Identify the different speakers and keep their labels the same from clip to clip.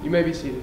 Speaker 1: You may be seated.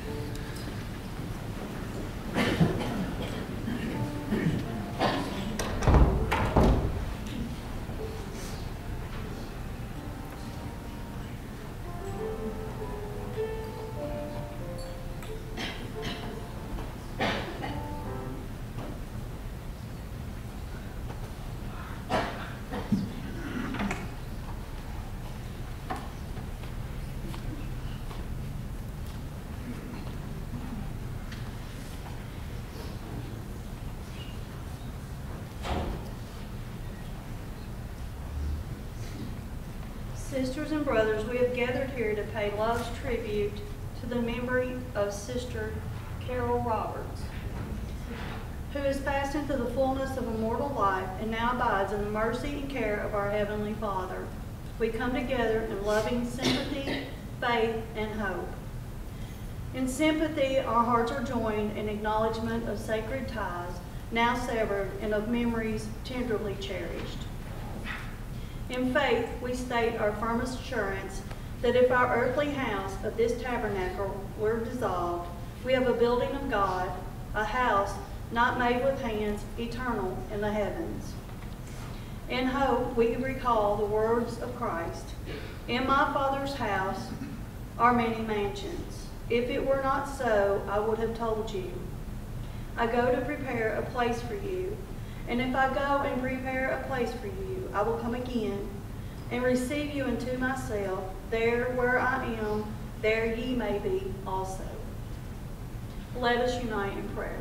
Speaker 2: Sisters and brothers, we have gathered here to pay love's tribute to the memory of Sister Carol Roberts, who has passed into the fullness of immortal life and now abides in the mercy and care of our Heavenly Father. We come together in loving sympathy, faith, and hope. In sympathy, our hearts are joined in acknowledgement of sacred ties now severed and of memories tenderly cherished. In faith, we state our firmest assurance that if our earthly house of this tabernacle were dissolved, we have a building of God, a house not made with hands, eternal in the heavens. In hope, we recall the words of Christ, "In my Father's house are many mansions. If it were not so, I would have told you. I go to prepare a place for you. And if I go and prepare a place for you, I will come again and receive you into myself. There where I am, there ye may be also." Let us unite in prayer.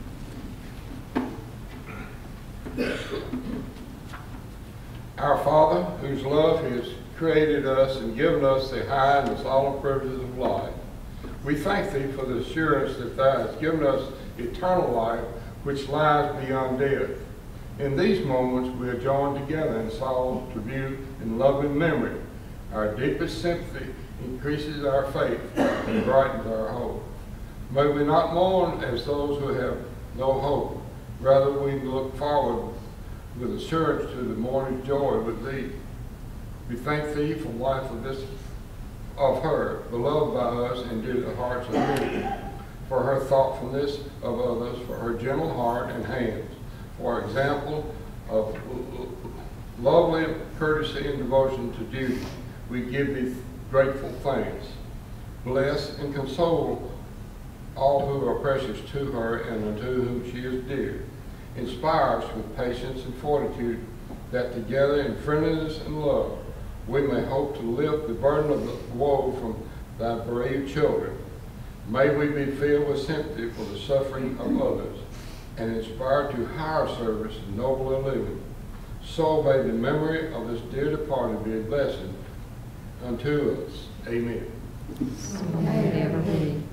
Speaker 3: Our Father, whose love has created us and given us the high and the solemn privileges of life, we thank Thee for the assurance that Thou hast given us eternal life which lies beyond death. In these moments, we are joined together in solemn tribute and loving memory. Our deepest sympathy increases our faith and brightens our hope. May we not mourn as those who have no hope. Rather, we look forward with assurance to the morning's joy with Thee. We thank Thee for the life of her, beloved by us and dear to the hearts of many, for her thoughtfulness of others, for her gentle heart and hands, for example of lovely courtesy and devotion to duty. We give Thee grateful thanks. Bless and console all who are precious to her and unto whom she is dear. Inspire us with patience and fortitude, that together in friendliness and love we may hope to lift the burden of the woe from Thy bereaved children. May we be filled with sympathy for the suffering of others and inspired to higher service and nobler living. So may the memory of this dear departed be a blessing unto us. Amen.
Speaker 4: May it ever be.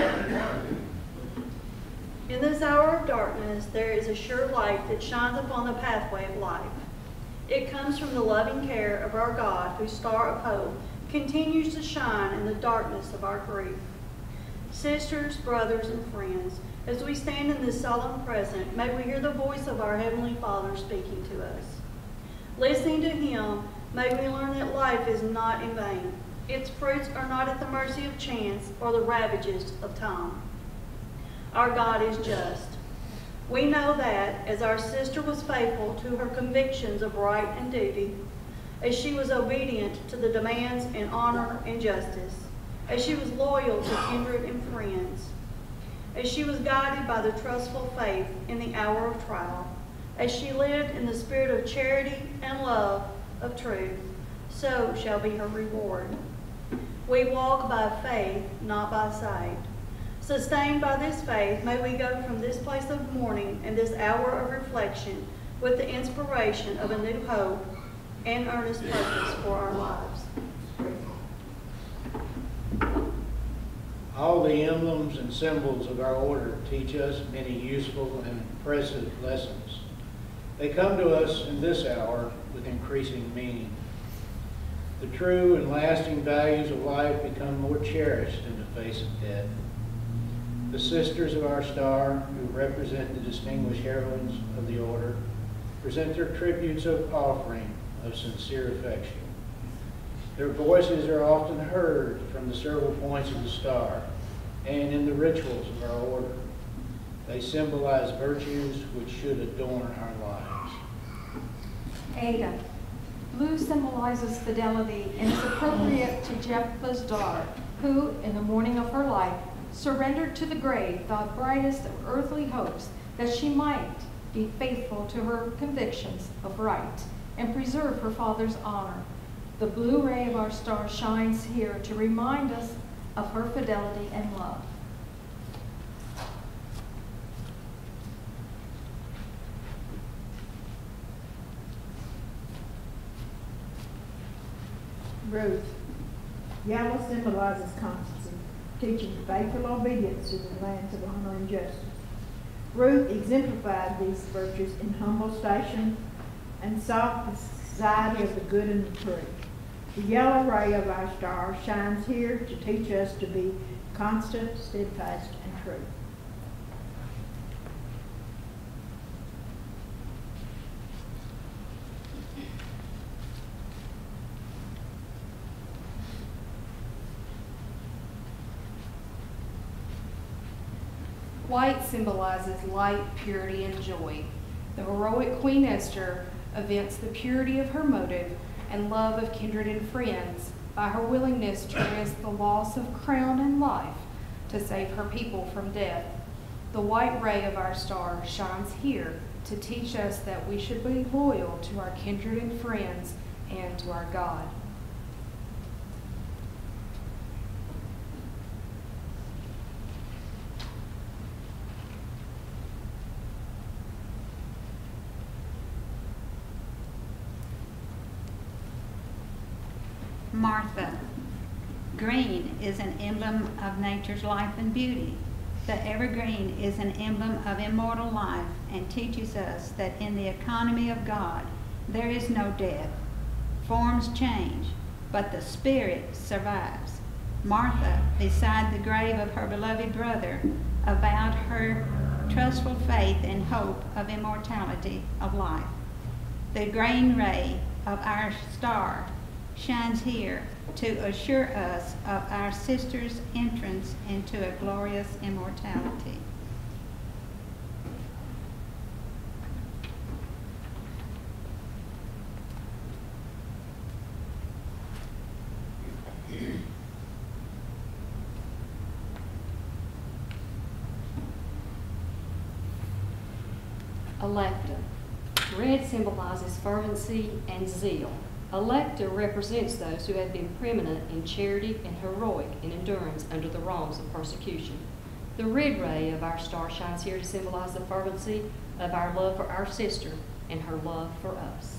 Speaker 2: In this hour of darkness, there is a sure light that shines upon the pathway of life. It comes from the loving care of our God, whose star of hope continues to shine in the darkness of our grief. Sisters, brothers, and friends, as we stand in this solemn present, may we hear the voice of our Heavenly Father speaking to us. Listening to Him, may we learn that life is not in vain. Its fruits are not at the mercy of chance or the ravages of time. Our God is just. We know that as our sister was faithful to her convictions of right and duty, as she was obedient to the demands in honor and justice, as she was loyal to kindred and friends, as she was guided by the trustful faith in the hour of trial, as she lived in the spirit of charity and love of truth, so shall be her reward. We walk by faith, not by sight. Sustained by this faith, may we go from this place of mourning and this hour of reflection with the inspiration of a new hope and earnest purpose for our lives.
Speaker 5: All the emblems and symbols of our order teach us many useful and impressive lessons. They come to us in this hour with increasing meaning. The true and lasting values of life become more cherished in the face of death. The sisters of our star, who represent the distinguished heroines of the order, present their tributes of offering of sincere affection. Their voices are often heard from the several points of the star and in the rituals of our order. They symbolize virtues which should adorn our lives.
Speaker 4: Ada. Blue symbolizes fidelity and is appropriate to Jephthah's daughter, who, in the morning of her life, surrendered to the grave the brightest of earthly hopes that she might be faithful to her convictions of right and preserve her father's honor. The blue ray of our star shines here to remind us of her fidelity and love.
Speaker 1: Ruth. Yellow symbolizes constancy, teaching faithful obedience to the lands of honor and justice. Ruth exemplified these virtues in humble station and sought the society of the good and the true. The yellow ray of our star shines here to teach us to be constant, steadfast, and true.
Speaker 6: White symbolizes light, purity, and joy. The heroic Queen Esther evinced the purity of her motive and love of kindred and friends by her willingness to risk the loss of crown and life to save her people from death. The white ray of our star shines here to teach us that we should be loyal to our kindred and friends and to our God.
Speaker 7: Martha. Green is an emblem of nature's life and beauty. The evergreen is an emblem of immortal life and teaches us that in the economy of God there is no death. Forms change, but the spirit survives. Martha, beside the grave of her beloved brother, avowed her trustful faith and hope of immortality of life. The green ray of our star shines here to assure us of our sister's entrance into a glorious immortality.
Speaker 4: Electa. Red symbolizes fervency and zeal. Electa represents those who have been preeminent in charity and heroic in endurance under the wrongs of persecution. The red ray of our star shines here to symbolize the fervency of our love for our sister and her love for us.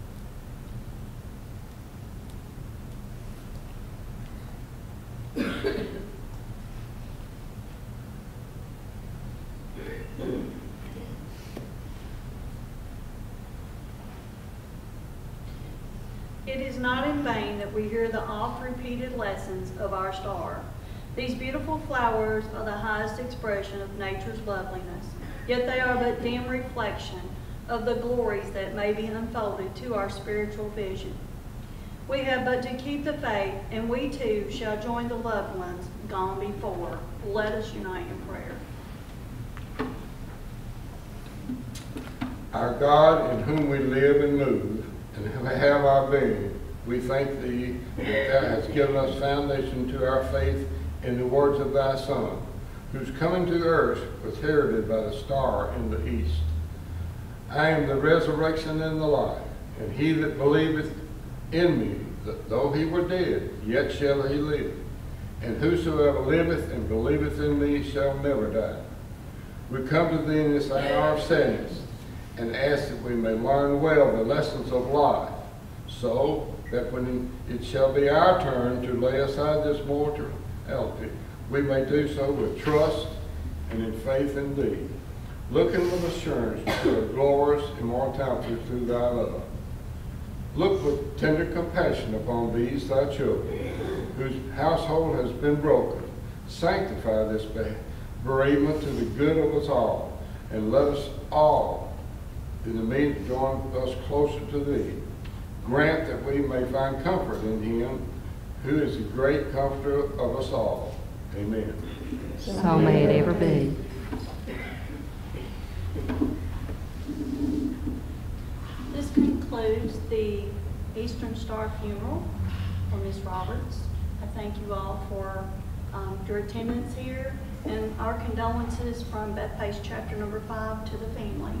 Speaker 2: It is not in vain that we hear the oft-repeated lessons of our star. These beautiful flowers are the highest expression of nature's loveliness, yet they are but dim reflection of the glories that may be unfolded to our spiritual vision. We have but to keep the faith, and we too shall join the loved ones gone before. Let us unite in prayer.
Speaker 3: Our God, in whom we live and move, and who have our being, we thank thee that thou hast given us foundation to our faith in the words of thy Son, whose coming to earth was heralded by the star in the east. I am the resurrection and the life, and he that believeth in me, that though he were dead, yet shall he live. And whosoever liveth and believeth in me shall never die. We come to thee in this hour of sadness, and ask that we may learn well the lessons of life, so that when it shall be our turn to lay aside this mortality, we may do so with trust and in faith in thee, looking with assurance to a glorious immortality through thy love. Look with tender compassion upon these thy children, whose household has been broken. Sanctify this bereavement to the good of us all, and let us all in the mean join us closer to thee. grant that we may find comfort in him, who is the great comforter of us all. Amen.
Speaker 8: So may it ever be.
Speaker 2: This concludes the Eastern Star funeral for Ms. Roberts. I thank you all for your attendance here, and our condolences from Bethpage Chapter number 5 to the family.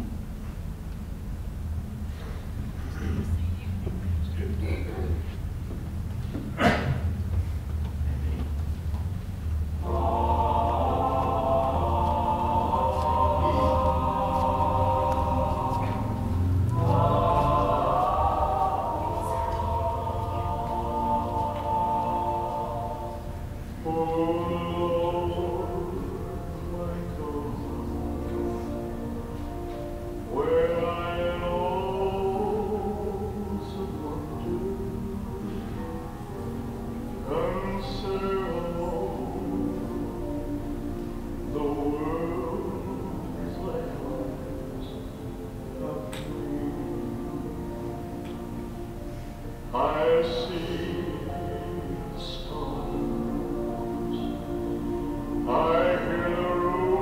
Speaker 9: I see the stars, I hear the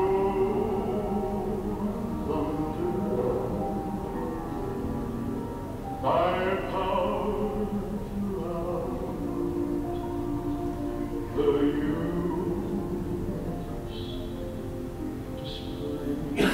Speaker 9: roll thunder, thy power throughout the universe display.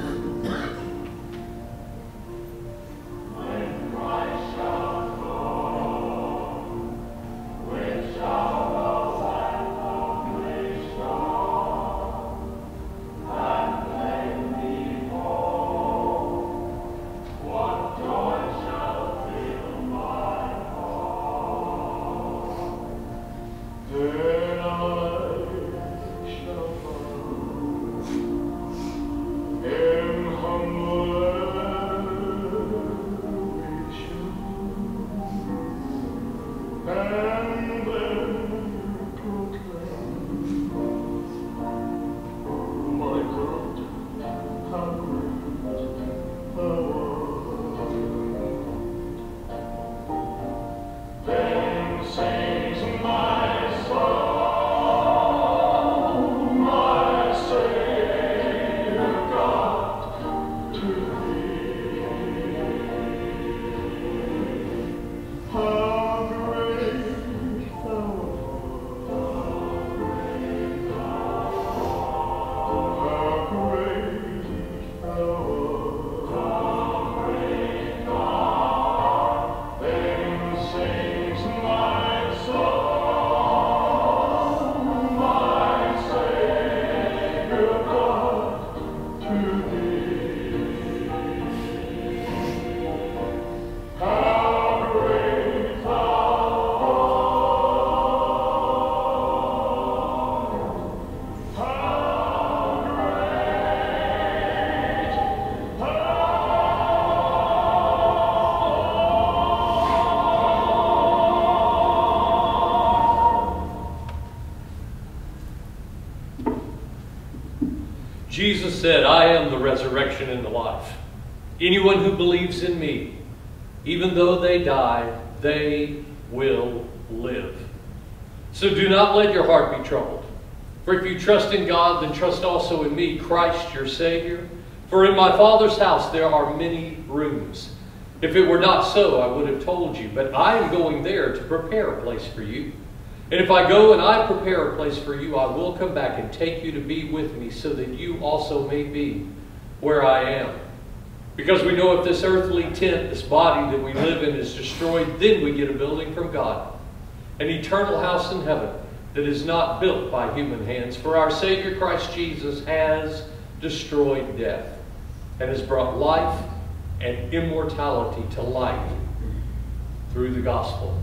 Speaker 9: Then I shall find in humble adoration, and then proclaim, my God, how great thou art. Then sings my
Speaker 10: Jesus said, I am the resurrection and the life. Anyone who believes in me, even though they die, they will live. So do not let your heart be troubled. For if you trust in God, then trust also in me, Christ your Savior. For in my Father's house there are many rooms. If it were not so, I would have told you. But I am going there to prepare a place for you. And if I go and I prepare a place for you, I will come back and take you to be with me, so that you also may be where I am. Because we know if this earthly tent, this body that we live in, is destroyed, then we get a building from God, an eternal house in heaven that is not built by human hands. For our Savior Christ Jesus has destroyed death and has brought life and immortality to light through the gospel.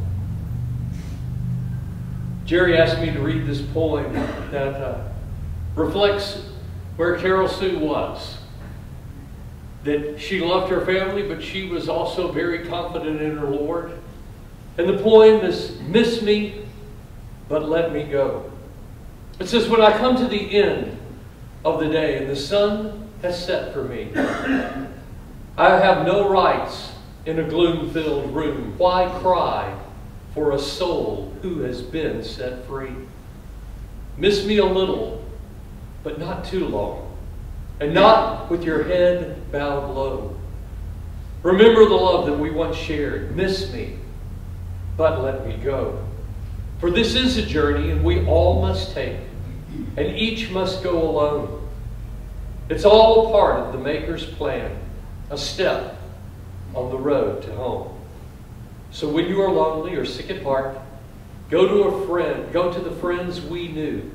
Speaker 10: Jerry asked me to read this poem that reflects where Carol Sue was. That she loved her family, but she was also very confident in her Lord. And the poem is, Miss Me, but Let Me Go. It says, when I come to the end of the day and the sun has set for me, I have no rights in a gloom-filled room? Why cry for a soul who has been set free? Miss me a little, but not too long, and not with your head bowed low. Remember the love that we once shared. Miss me, but let me go. For this is a journey, and we all must take, and each must go alone. It's all a part of the Maker's plan, a step on the road to home. So when you are lonely or sick at heart, go to a friend, go to the friends we knew,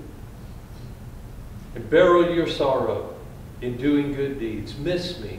Speaker 10: and bury your sorrow in doing good deeds. Miss me,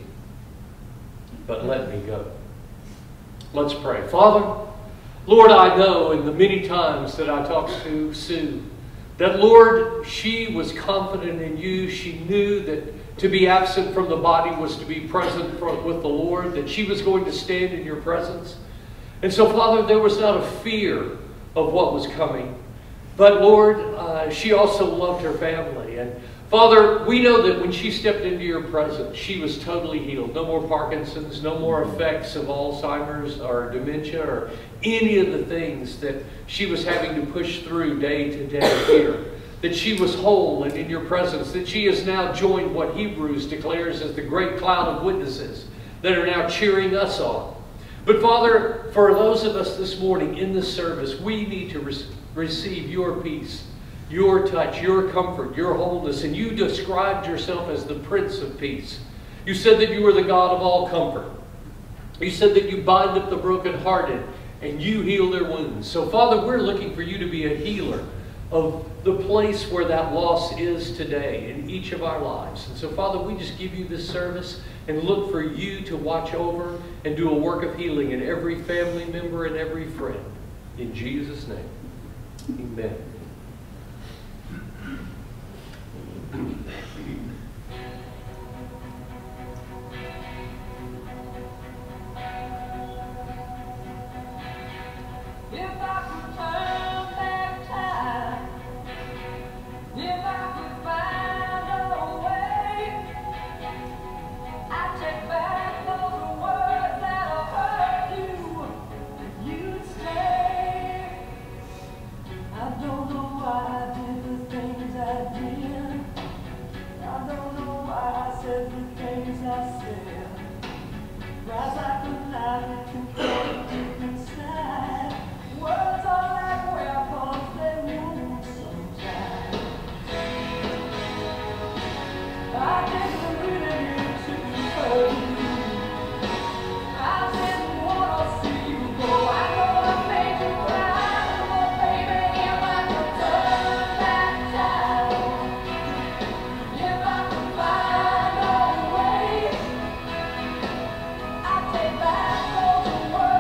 Speaker 10: but let me go. Let's pray. Father, Lord, I know in the many times that I talked to Sue, that, Lord, she was confident in you. She knew that to be absent from the body was to be present with the Lord, that she was going to stand in your presence. And so, Father, there was not a fear of what was coming. But, Lord, she also loved her family. And, Father, we know that when she stepped into your presence, she was totally healed. No more Parkinson's, no more effects of Alzheimer's or dementia or any of the things that she was having to push through day to day here. That she was whole and in your presence. That she has now joined what Hebrews declares as the great cloud of witnesses that are now cheering us on. But Father, for those of us this morning in this service, we need to receive your peace, your touch, your comfort, your wholeness. And you described yourself as the Prince of Peace. You said that you were the God of all comfort. You said that you bind up the brokenhearted and you heal their wounds. So Father, we're looking for you to be a healer of the place where that loss is today in each of our lives. And so Father, we just give you this service and look for you to watch over and do a work of healing in every family member and every friend. In Jesus' name, amen.
Speaker 11: If I could turn back time, if I could find a way, I'd take back those words that have hurt you, and you'd stay. I don't know why I did the things I did. I don't know why I said the things I said. Rise like a knife to cut deep inside. Words are like weapons, they wound sometimes. I didn't really mean to hurt you. I didn't want to see you go. I know I made you cry, but baby, if I could turn back time, if I could find a way, I'd take back those words.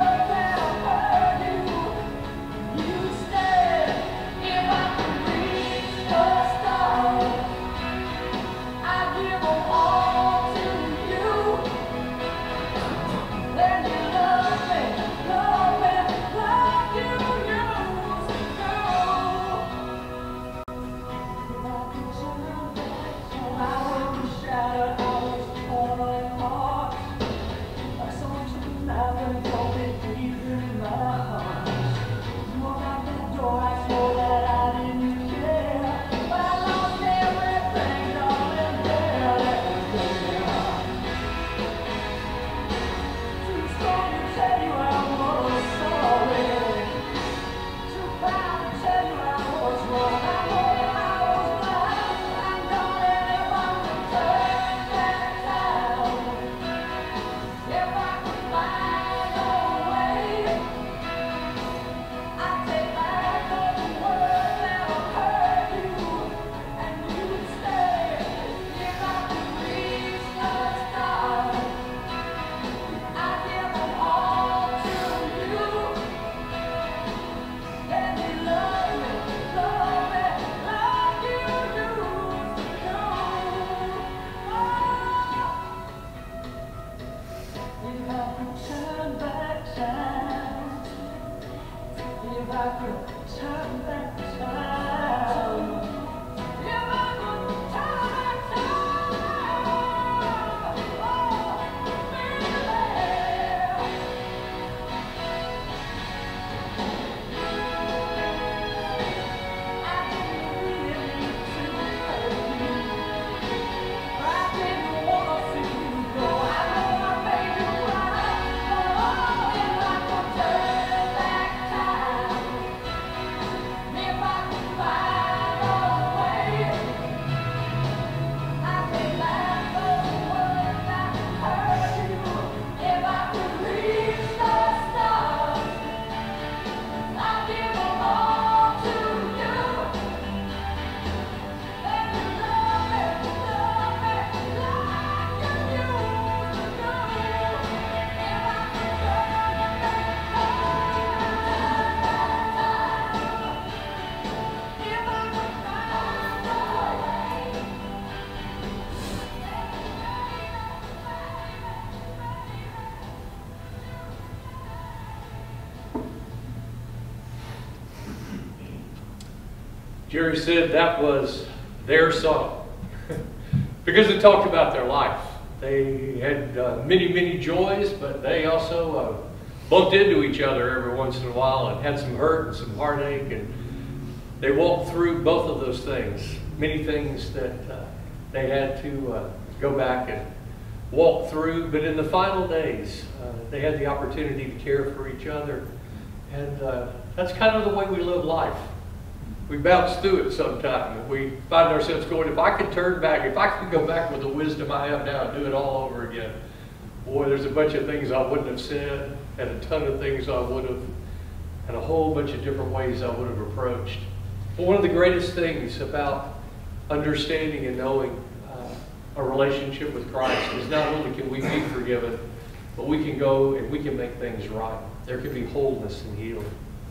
Speaker 10: Jerry said that was their song because it talked about their life. They had many, many joys, but they also bumped into each other every once in a while and had some hurt and some heartache, and they walked through both of those things, many things that they had to go back and walk through, but in the final days, they had the opportunity to care for each other, and that's kind of the way we live life. We bounce through it sometime, and we find ourselves going, if I could turn back, if I could go back with the wisdom I have now and do it all over again, boy, there's a bunch of things I wouldn't have said, and a ton of things I would have, and a whole bunch of different ways I would have approached. But one of the greatest things about understanding and knowing a relationship with Christ is not only can we be forgiven, but we can go and we can make things right. There can be wholeness and healing.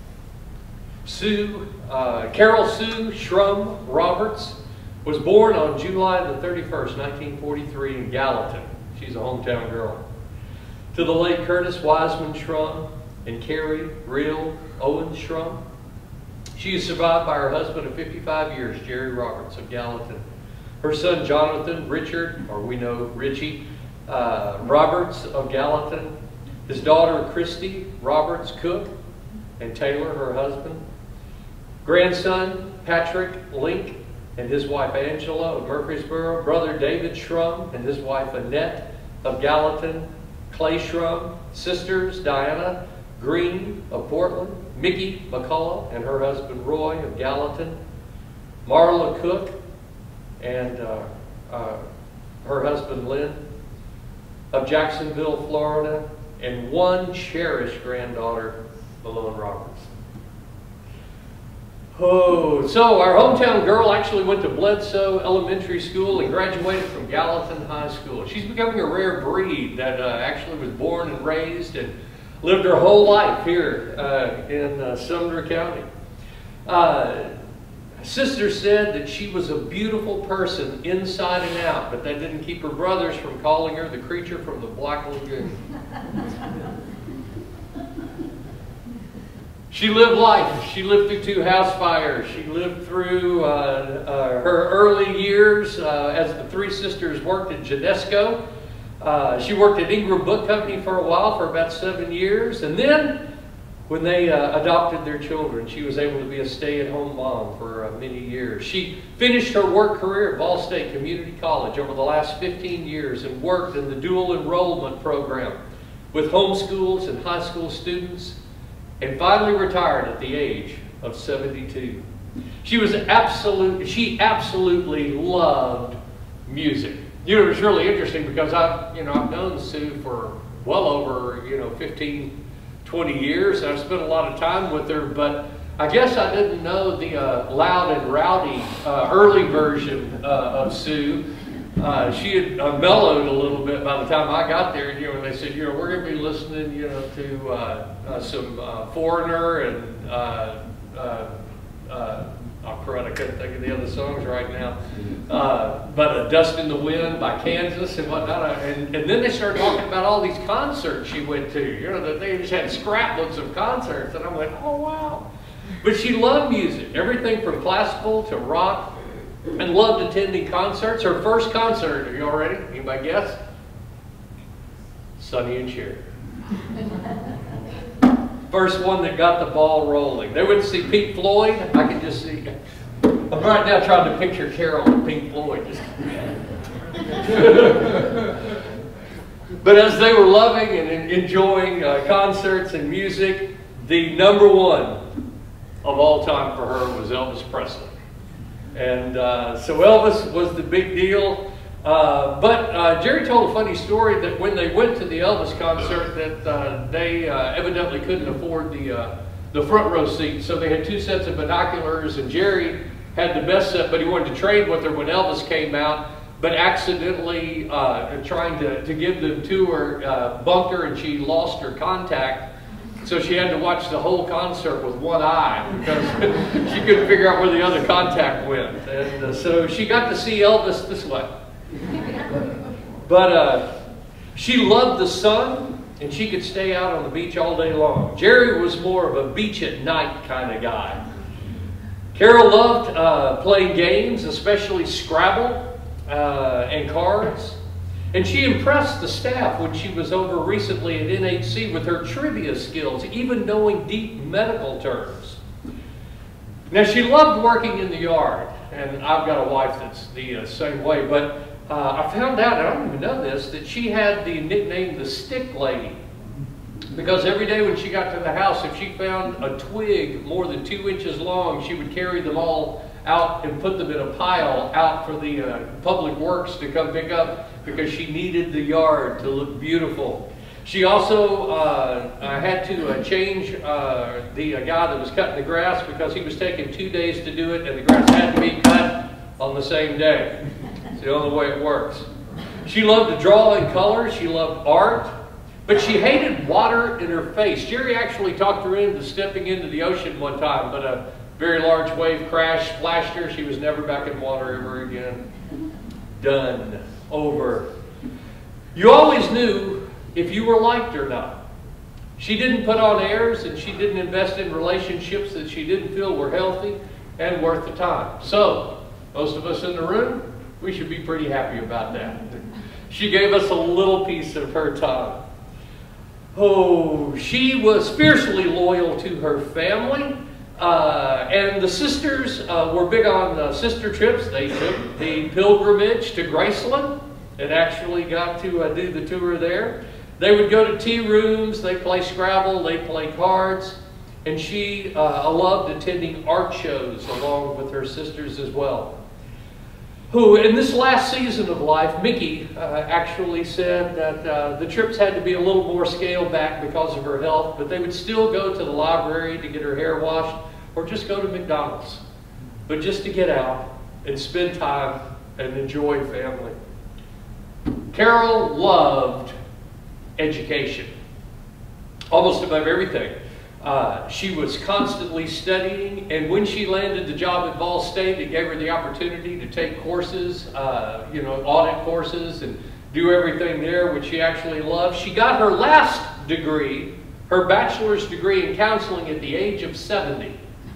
Speaker 10: Carol Sue Shrum Roberts was born on July the 31st, 1943 in Gallatin. She's a hometown girl. To the late Curtis Wiseman Shrum and Carrie Real Owens Shrum. She is survived by her husband of 55 years, Jerry Roberts of Gallatin. Her son Jonathan Richard, or we know Richie, Roberts of Gallatin. His daughter Christy Roberts Cook, and Taylor, her husband. Grandson Patrick Link and his wife Angela of Murfreesboro. Brother David Shrum and his wife Annette of Gallatin. Clay Shrum. Sisters Diana Green of Portland. Mickey McCullough and her husband Roy of Gallatin. Marla Cook and her husband Lynn of Jacksonville, Florida, and one cherished granddaughter, Malone Roberts. Oh, so our hometown girl actually went to Bledsoe Elementary School and graduated from Gallatin High School. She's becoming a rare breed that actually was born and raised and lived her whole life here in Sumner County. Sister said that she was a beautiful person inside and out, but that didn't keep her brothers from calling her the creature from the Black Lagoon. She lived life. She lived through 2 house fires. She lived through her early years as the 3 sisters worked at Genesco. She worked at Ingram Book Company for a while, for about 7 years, and then when they adopted their children, she was able to be a stay-at-home mom for many years. She finished her work career at Ball State Community College over the last 15 years and worked in the dual enrollment program with homeschools and high school students, and finally retired at the age of 72. She absolutely loved music. You know, it was really interesting because I've known Sue for well over 15, 20 years, and I've spent a lot of time with her, but I guess I didn't know the loud and rowdy early version of Sue. She had mellowed a little bit by the time I got there, and they said, we're going to be listening, to some Foreigner and I couldn't think of the other songs right now, but Dust in the Wind by Kansas and whatnot, and then they started talking about all these concerts she went to, that they just had scrapbooks of concerts, and I'm like, oh wow. But she loved music, everything from classical to rock, and loved attending concerts. Her first concert, are you all ready? Anybody guess? Sonny and Cher. First one that got the ball rolling. They went to see Pink Floyd. I can just see. I'm right now trying to picture Carol and Pink Floyd. But as they were loving and enjoying concerts and music, the number one of all time for her was Elvis Presley. And so Elvis was the big deal. But Jerry told a funny story that when they went to the Elvis concert that they evidently couldn't afford the front row seat. So they had 2 sets of binoculars, and Jerry had the best set, but he wanted to trade with her when Elvis came out, but accidentally trying to give them to her bumped her, and she lost her contact. So she had to watch the whole concert with one eye because she couldn't figure out where the other contact went. And so she got to see Elvis this way. But she loved the sun, and she could stay out on the beach all day long. Jerry was more of a beach at night kind of guy. Carol loved playing games, especially Scrabble and cards. And she impressed the staff when she was over recently at NHC with her trivia skills, even knowing deep medical terms. Now, she loved working in the yard, and I've got a wife that's the same way, but I found out, I don't even know this, that she had the nickname the Stick Lady. Because every day when she got to the house, if she found a twig more than 2 inches long, she would carry them all out and put them in a pile out for the public works to come pick up, because she needed the yard to look beautiful. She also had to change the guy that was cutting the grass, because he was taking 2 days to do it, and the grass had to be cut on the same day. It's the only way it works. She loved to draw in color. She loved art. But she hated water in her face. Jerry actually talked her into stepping into the ocean one time, but a very large wave crashed, splashed her. She was never back in water ever again. Done. Over. You always knew if you were liked or not. She didn't put on airs, and she didn't invest in relationships that she didn't feel were healthy and worth the time. So, most of us in the room, we should be pretty happy about that. She gave us a little piece of her time. Oh, she was fiercely loyal to her family. And the sisters were big on sister trips. They took the pilgrimage to Graceland and actually got to do the tour there. They would go to tea rooms, they'd play Scrabble, they'd play cards, and she loved attending art shows along with her sisters as well. Who, in this last season of life, Mickey actually said that the trips had to be a little more scaled back because of her health, but they would still go to the library to get her hair washed, or just go to McDonald's, but just to get out and spend time and enjoy family. Carol loved education, almost above everything. She was constantly studying, and when she landed the job at Ball State, it gave her the opportunity to take courses, audit courses, and do everything there, which she actually loved. She got her last degree, her bachelor's degree in counseling, at the age of 70.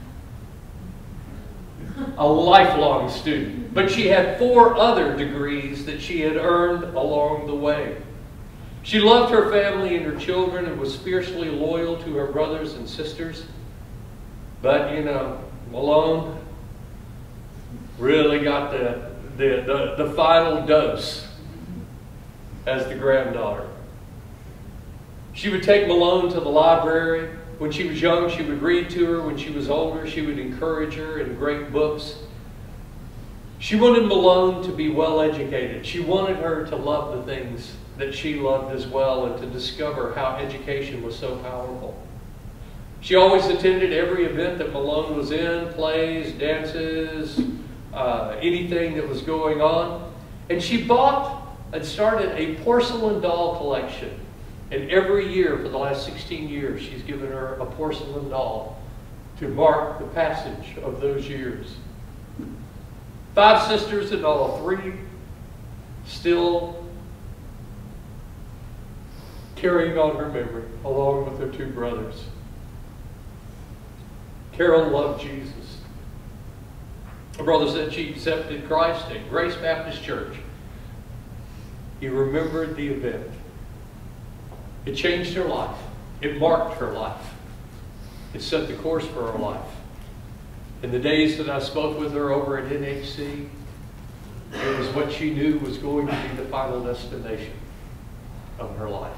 Speaker 10: A lifelong student. But she had 4 other degrees that she had earned along the way. She loved her family and her children and was fiercely loyal to her brothers and sisters. But, Malone really got the final dose as the granddaughter. She would take Malone to the library. When she was young, she would read to her. When she was older, she would encourage her in great books. She wanted Malone to be well educated. She wanted her to love the things that she loved as well, and to discover how education was so powerful. She always attended every event that Malone was in, plays, dances, anything that was going on. And she bought and started a porcelain doll collection. And every year for the last 16 years, she's given her a porcelain doll to mark the passage of those years. 5 sisters in all, 3 still carrying on her memory, along with her 2 brothers. Carol loved Jesus. Her brother said she accepted Christ at Grace Baptist Church. He remembered the event. It changed her life. It marked her life. It set the course for her life. In the days that I spoke with her over at NHC, it was what she knew was going to be the final destination of her life.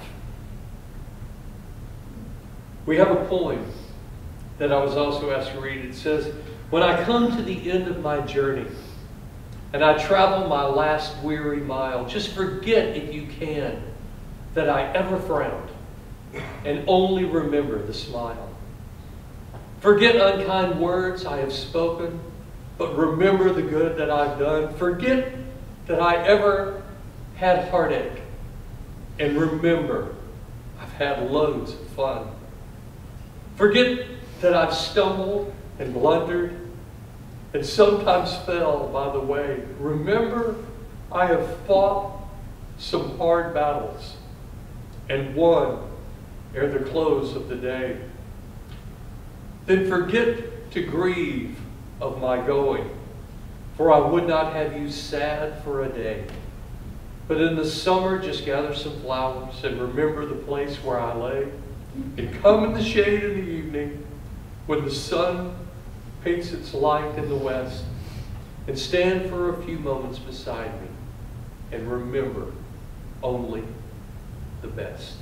Speaker 10: We have a poem that I was also asked to read. It says, "When I come to the end of my journey and I travel my last weary mile, just forget, if you can, that I ever frowned, and only remember the smile. Forget unkind words I have spoken, but remember the good that I've done. Forget that I ever had heartache, and remember I've had loads of fun. Forget that I've stumbled and blundered and sometimes fell by the way. Remember I have fought some hard battles and won ere the close of the day. Then forget to grieve of my going, for I would not have you sad for a day. But in the summer, just gather some flowers and remember the place where I lay, and come in the shade in the evening when the sun paints its light in the west, and stand for a few moments beside me and remember only the best.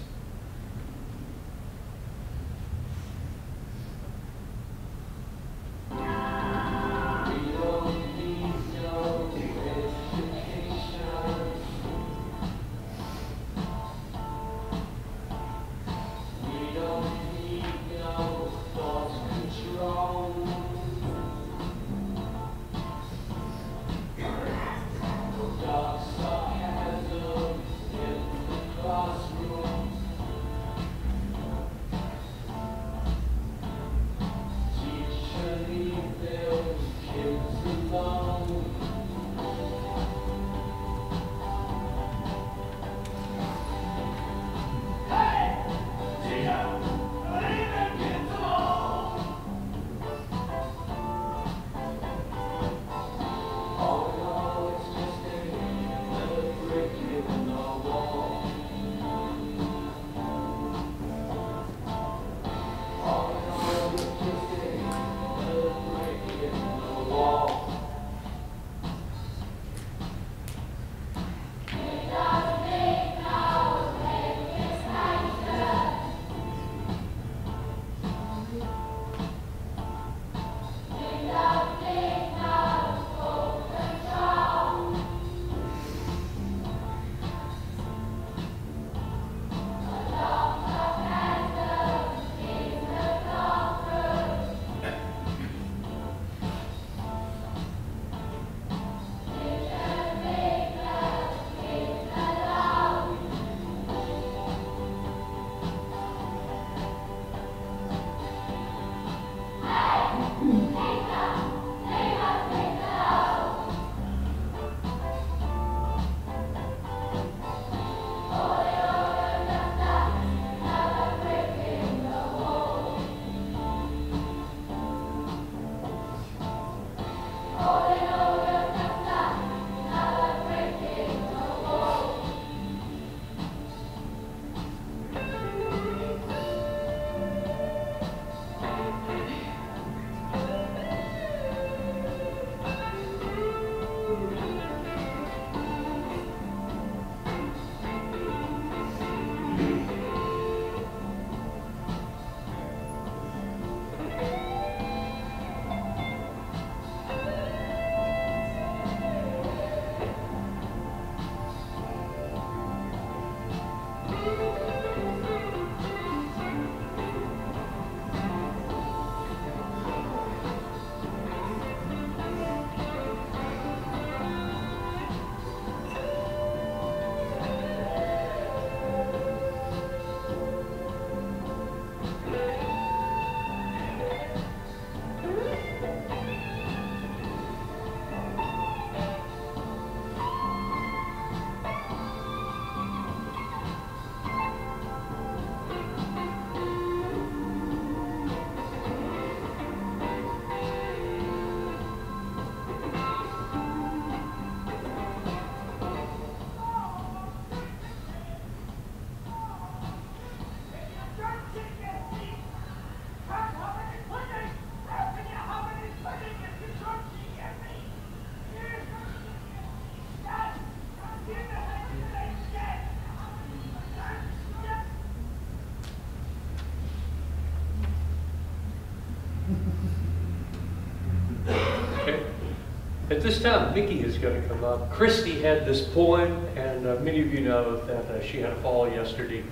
Speaker 10: At this time, Mickey is going to come up. Christy had this poem, and many of you know that she had a fall yesterday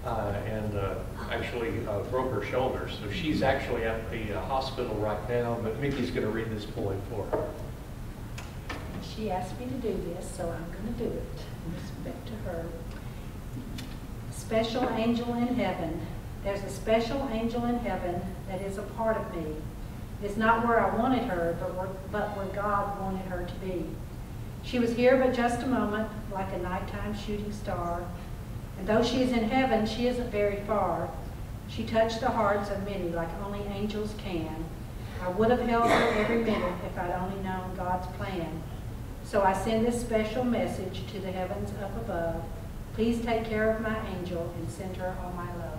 Speaker 10: and actually broke her shoulder. So she's actually at the hospital right now, but Mickey's going to read this poem for her.
Speaker 12: She asked me to do this, so I'm going to do it in respect to her. Special angel in heaven. There's a special angel in heaven that is a part of me. It's not where I wanted her, but where God wanted her to be. She was here but just a moment, like a nighttime shooting star. And though she is in heaven, she isn't very far. She touched the hearts of many like only angels can. I would have held her every minute if I'd only known God's plan. So I send this special message to the heavens up above. Please take care of my angel and send her all my love.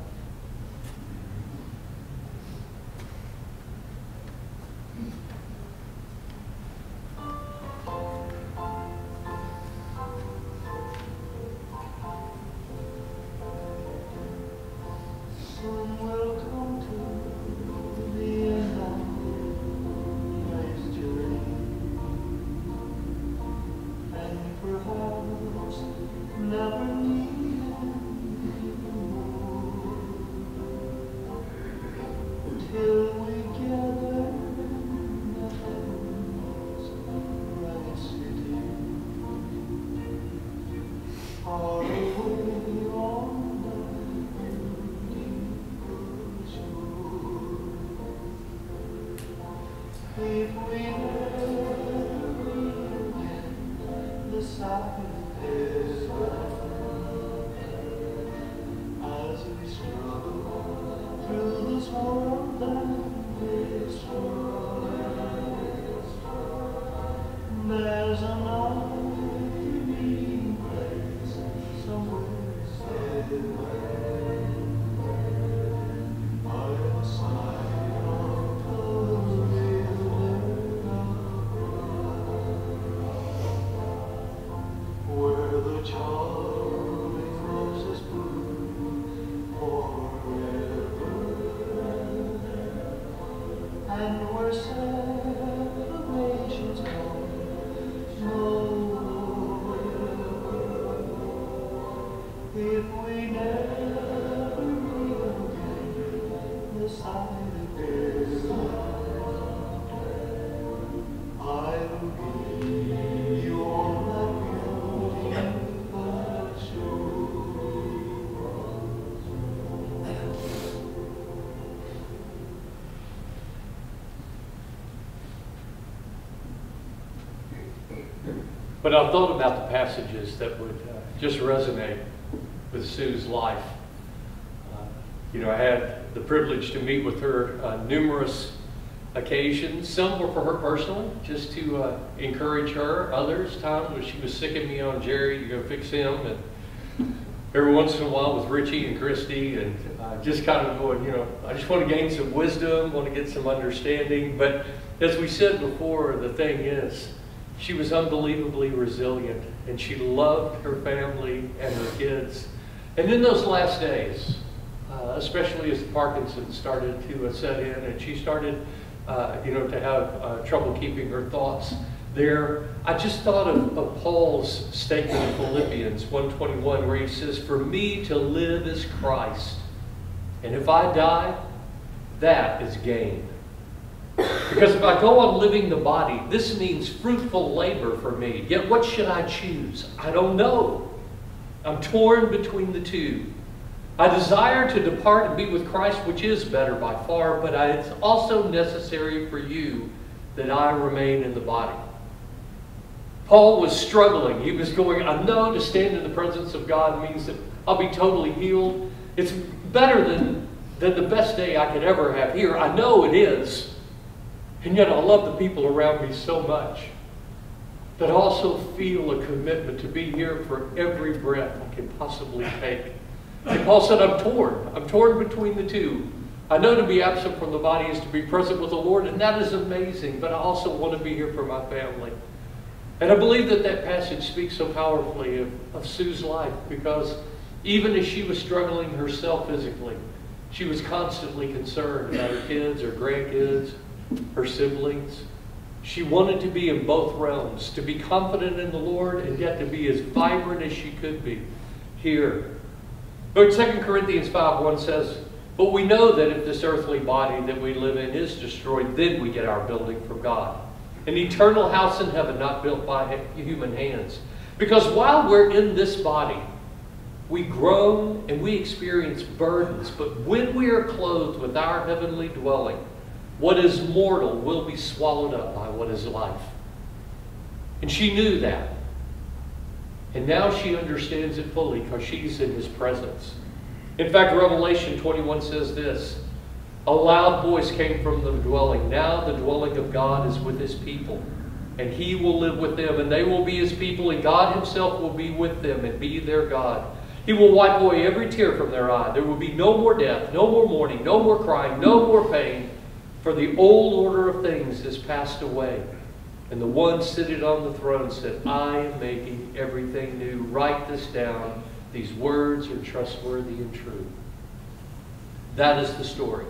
Speaker 10: But I've thought about the passages that would just resonate with Sue's life. I had the privilege to meet with her numerous occasions. Some were for her personally, just to encourage her. Others, times when she was sicking me on Jerry to go fix him. And every once in a while with Richie and Christy, and just kind of going, I just want to gain some wisdom, want to get some understanding. But as we said before, the thing is, she was unbelievably resilient, and she loved her family and her kids. And in those last days, especially as Parkinson's started to set in, and she started, to have trouble keeping her thoughts there, I just thought of Paul's statement in Philippians 1:21, where he says, "For me to live is Christ, and if I die, that is gain." Because if I go on living the body, this means fruitful labor for me. Yet what should I choose? I don't know. I'm torn between the two. I desire to depart and be with Christ, which is better by far, but it's also necessary for you that I remain in the body. Paul was struggling. He was going, I know to stand in the presence of God means that I'll be totally healed. It's better than the best day I could ever have here. I know it is. And yet I love the people around me so much that I also feel a commitment to be here for every breath I can possibly take. And Paul said, I'm torn. I'm torn between the two. I know to be absent from the body is to be present with the Lord, and that is amazing, but I also want to be here for my family. And I believe that passage speaks so powerfully of Sue's life, because even as she was struggling herself physically, she was constantly concerned about her kids, her grandkids, her siblings. She wanted to be in both realms, to be confident in the Lord and yet to be as vibrant as she could be here. But 2 Corinthians 5:1 says, but we know that if this earthly body that we live in is destroyed, then we get our building from God. An eternal house in heaven, not built by human hands. Because while we're in this body, we groan and we experience burdens. But when we are clothed with our heavenly dwelling, what is mortal will be swallowed up by what is life. And she knew that. And now she understands it fully because she's in his presence. In fact, Revelation 21 says this, A loud voice came from the dwelling. Now the dwelling of God is with his people, and he will live with them, and they will be his people, and God himself will be with them and be their God. He will wipe away every tear from their eye. There will be no more death, no more mourning, no more crying, no more pain, for the old order of things has passed away. And the one seated on the throne said, I am making everything new. Write this down. These words are trustworthy and true. That is the story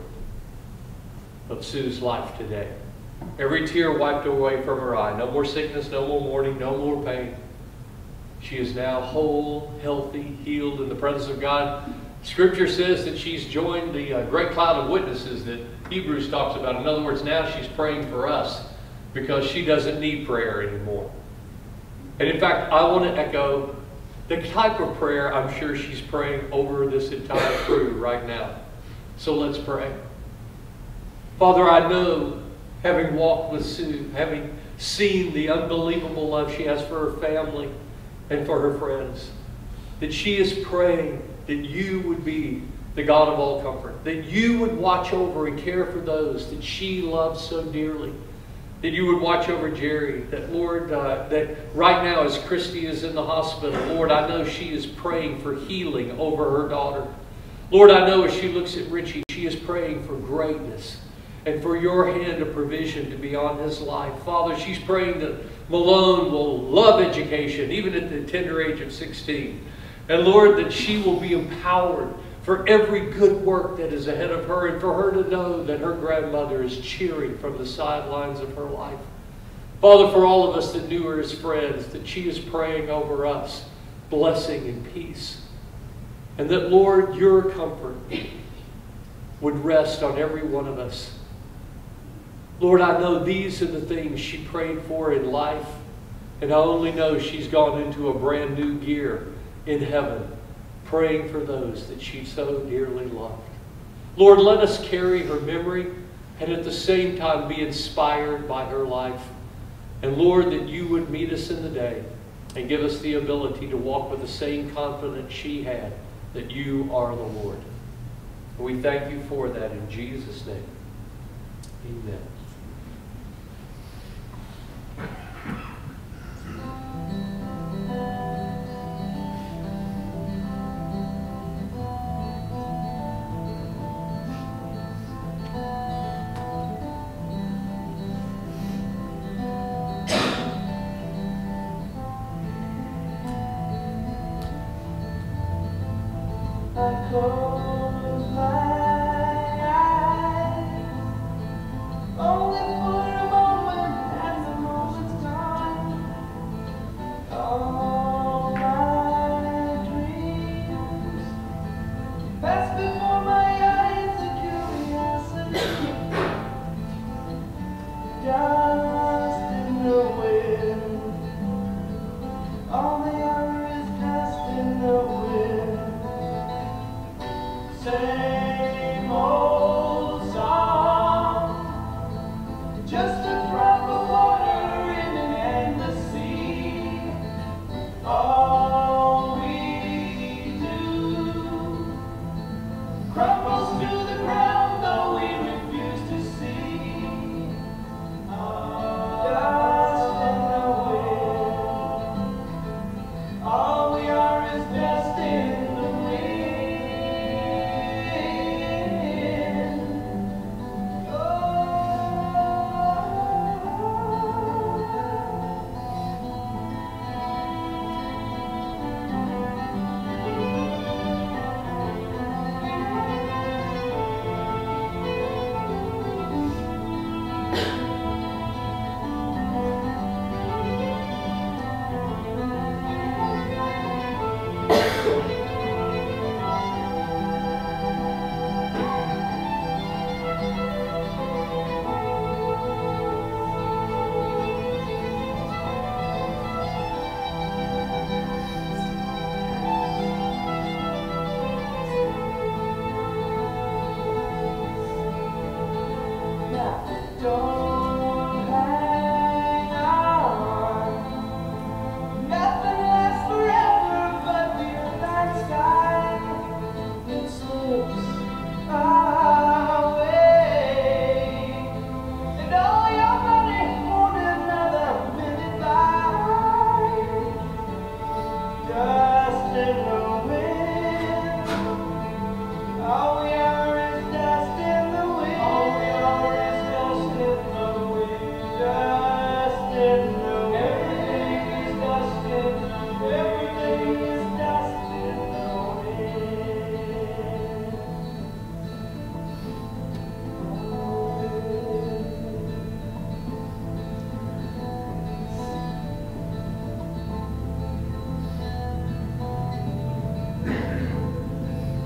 Speaker 10: of Sue's life today. Every tear wiped away from her eye. No more sickness, no more mourning, no more pain. She is now whole, healthy, healed in the presence of God. Scripture says that she's joined the great cloud of witnesses that Hebrews talks about. In other words, now she's praying for us because she doesn't need prayer anymore. And in fact, I want to echo the type of prayer I'm sure she's praying over this entire crew right now. So let's pray. Father, I know, having walked with Sue, having seen the unbelievable love she has for her family and for her friends, that she is praying that you would be the God of all comfort, that you would watch over and care for those that she loves so dearly, that you would watch over Jerry, that Lord, that right now as Christy is in the hospital, Lord, I know she is praying for healing over her daughter. Lord, I know as she looks at Richie, she is praying for greatness and for your hand of provision to be on his life. Father, she's praying that Malone will love education, even at the tender age of 16. And Lord, that she will be empowered for every good work that is ahead of her, and for her to know that her grandmother is cheering from the sidelines of her life. Father, for all of us that knew her as friends, that she is praying over us blessing and peace. And that, Lord, your comfort would rest on every one of us. Lord, I know these are the things she prayed for in life, and I only know she's gone into a brand new gear in heaven, praying for those that she so dearly loved. Lord, let us carry her memory and at the same time be inspired by her life. And Lord, that you would meet us in the day and give us the ability to walk with the same confidence she had, that you are the Lord. And we thank you for that in Jesus' name. Amen.
Speaker 9: I close my eyes, only for a moment, as the moment's gone. All my dreams pass before my eyes, a curiosity, just in nowhere. All the other is just in nowhere. Say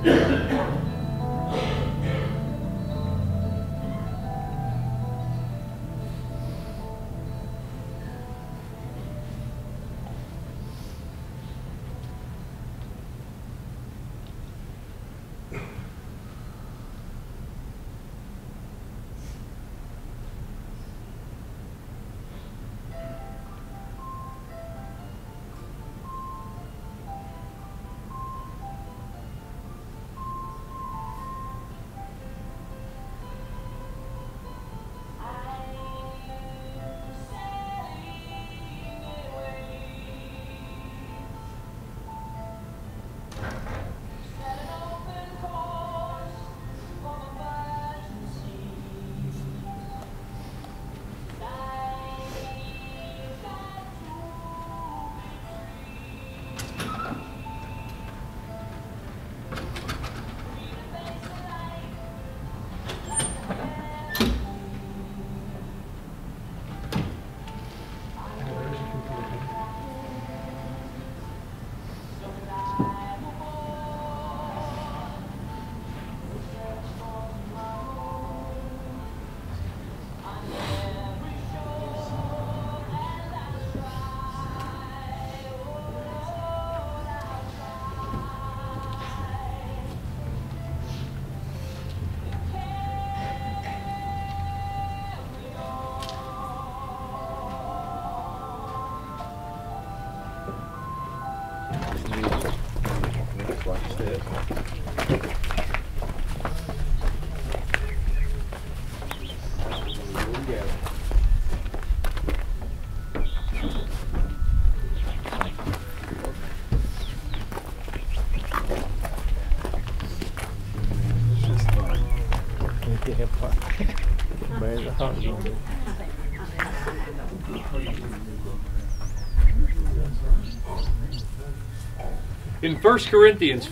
Speaker 10: In 1 Corinthians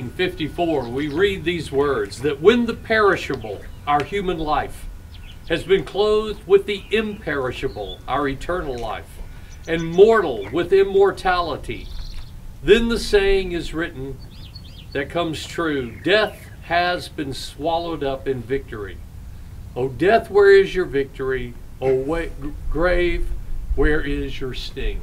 Speaker 10: 15:54, we read these words, that when the perishable, our human life, has been clothed with the imperishable, our eternal life, and mortal with immortality, then the saying is written that comes true, death has been swallowed up in victory. O death, where is your victory? O grave, where is your sting?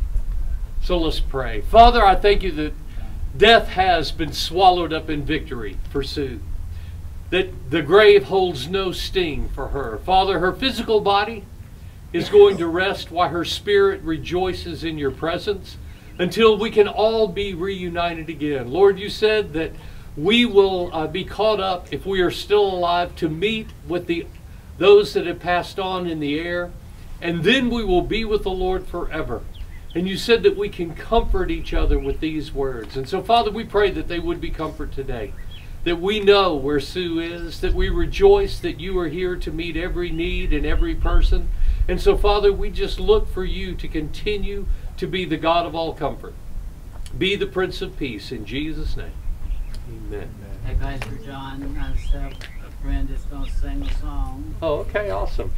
Speaker 10: So let's pray. Father, I thank you that death has been swallowed up in victory for Sue. That the grave holds no sting for her. Father, her physical body is going to rest while her spirit rejoices in your presence until we can all be reunited again. Lord, you said that we will be caught up, if we are still alive, to meet with those that have passed on in the air, and then we will be with the Lord forever. And you said that we can comfort each other with these words. And so, Father, we pray that they would be comfort today. That we know where Sue is, that we rejoice that you are here to meet every need in every person. And so, Father, we just look for you to continue to be the God of all comfort. Be the Prince of Peace, in Jesus' name. Amen.
Speaker 13: Hey, Pastor John, myself, a friend is going to sing a song.
Speaker 10: Oh, okay, awesome.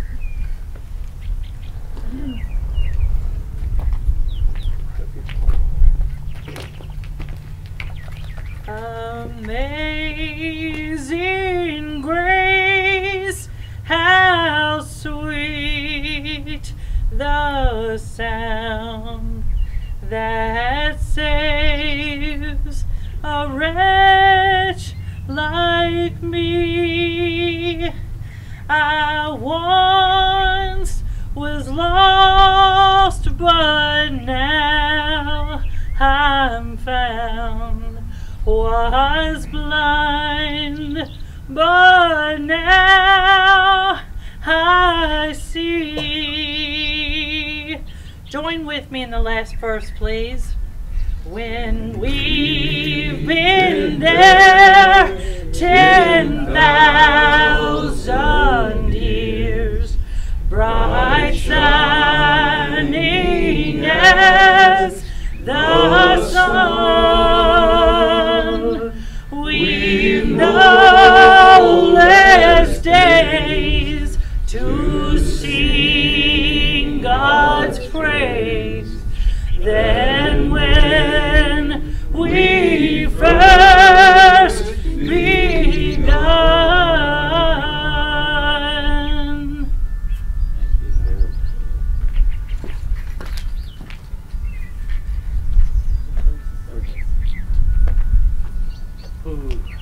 Speaker 14: Amazing grace, how sweet the sound that saves a wretch like me. I once was lost, but now I'm found. Was blind, but now I see. Join with me in the last verse, please. When we've been there 10,000 years, bright shining as the sun, we've no less days to sing God's praise than when we first
Speaker 13: Ooh.